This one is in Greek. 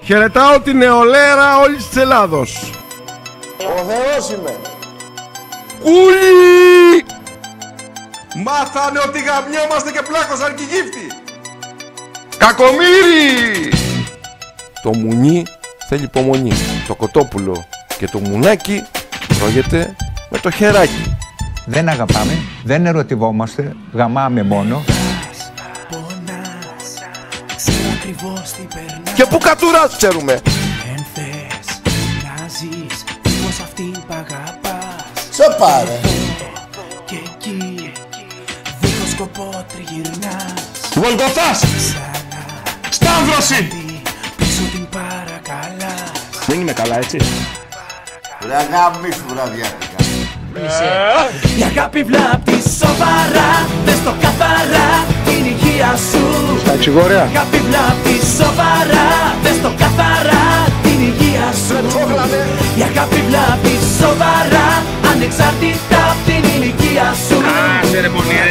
Χαιρετάω την νεολαία όλης της Ελλάδος. Ο Θεός είμαι. Ούλι! Μάθανε ότι γαμιόμαστε και πλάκωσαν κι γύφτη. Κακομοίρη! Το μουνί θέλει υπομονή. Το κοτόπουλο και το μουνάκι τρώγεται με το χεράκι. Δεν αγαπάμε, δεν ερωτευόμαστε, γαμάμε μόνο. Και που κατουράς ξέρουμε. Εν θες να ζεις πως αυτή π' αγαπάς. Σε πάρε. Και εκεί δίχως σκοπό τριγυρνάς. Γολγοθάς! Σταύρωση! Πίσω την παρακαλάς. Δεν είμαι καλά, έτσι. Ρε αγάμιφου βραδιάτικα. Η αγάπη βλάπτει σοβαρά. Δες το καθαρά την υγεία σου. Σταξιγόρια. Η αγάπη βλάπτει σοβαρά. Δες το καθαρά την υγεία σου. Η αγάπη βλάπτει σοβαρά. Ανεξάρτητα απ' την ηλικία σου. Σερεμονία